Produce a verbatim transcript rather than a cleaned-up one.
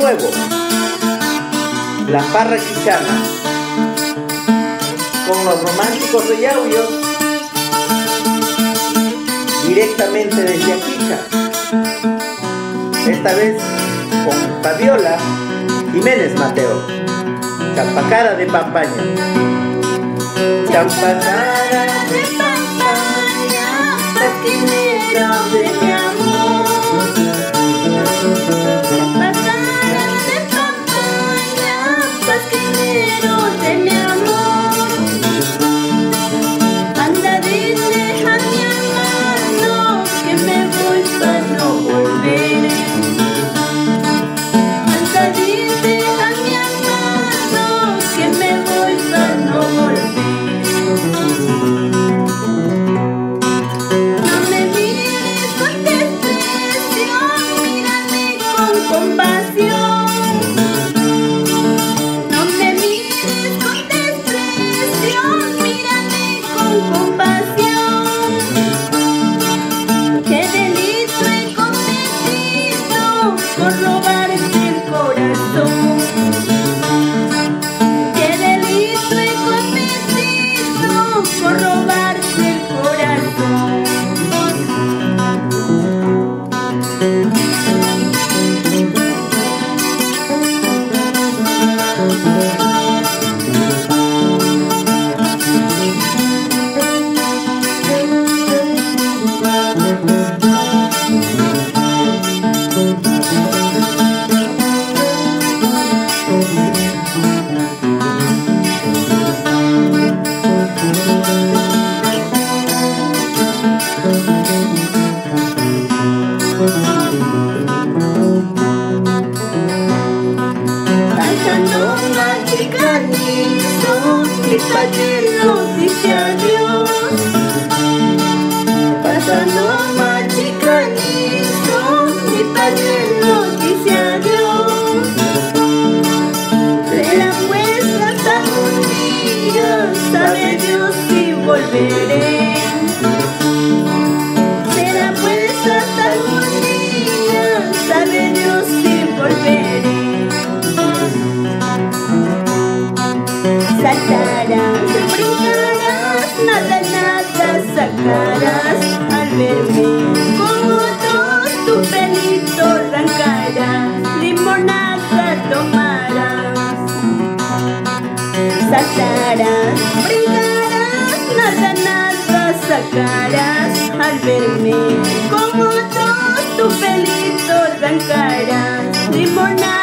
nuevo, la farra quichana, con los románticos de Yauyos, directamente desde Aquicha, esta vez con Fabiola Jiménez Mateo, Champacara de Pampaña. Champacara de Pampaña, pasquinero de mi amor. Champacara de Pampaña, pasquinero de mi amor. Anda, dile a mi hermano que me voy para no volver. Anda, dile a mi hermano que me voy para no volver. No me mires con desprecio, mírame con compasión. No me mires con desprecio, mírame con compasión. Qué delito he cometido por robarte el corazón. Qué delito he cometido por robarte el corazón. Cantando machicanizo, mi padre lo dice adiós. Pasando machicanizo, mi padre lo dice adiós. Será vuestras algún día, sabe Dios si volveré. Será vuestras algún día, sabe Dios si volveré. Saltarás, brincarás, nada, nada sacarás al verme. Como todos tu pelito arrancarás, limonada tomarás. Saltarás, brincarás, nada, nada sacarás al verme. Como todos tu pelito arrancarás, limonada